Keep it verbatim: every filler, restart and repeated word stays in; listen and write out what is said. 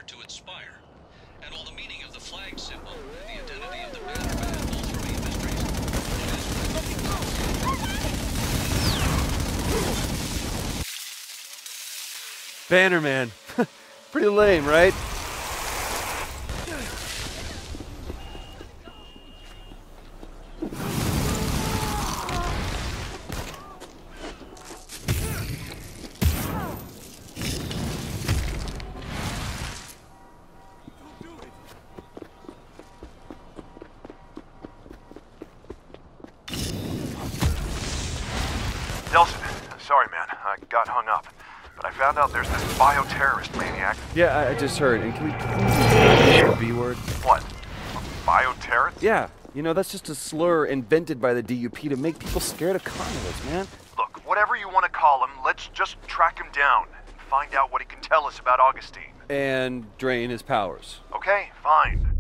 to its spire. And while the meaning of the flag symbol and the identity of the Bannerman both remain mysteries, Bannerman. Pretty lame, right? Nelson, sorry man, I got hung up. But I found out there's this bioterrorist maniac. Yeah, I, I just heard. And can we please the B word? What? A bioterrorist? Yeah. You know, that's just a slur invented by the D U P to make people scared of carnivals, man. Look, whatever you want to call him, let's just track him down and find out what he can tell us about Augustine. And drain his powers. Okay, fine.